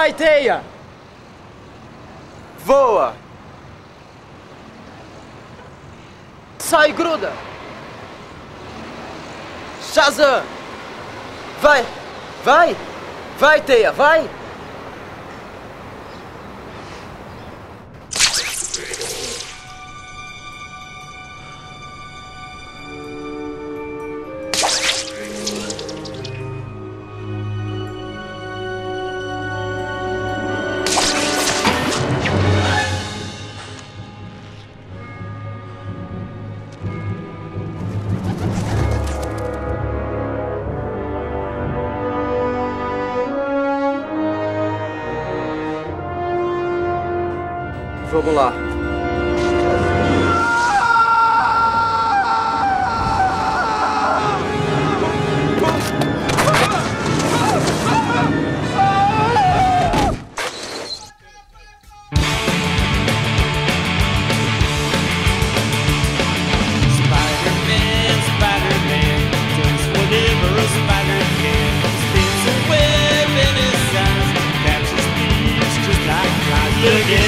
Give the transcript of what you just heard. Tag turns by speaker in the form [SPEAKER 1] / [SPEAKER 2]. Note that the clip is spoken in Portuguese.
[SPEAKER 1] Vai, Teia!
[SPEAKER 2] Voa!
[SPEAKER 1] Sai, gruda!
[SPEAKER 2] Shazam! Vai! Vai! Vai, Teia, vai! Vamos lá.
[SPEAKER 3] Spider-Man does whatever a spider can. Spins a web in his eyes, catches thieves just like flies. Look at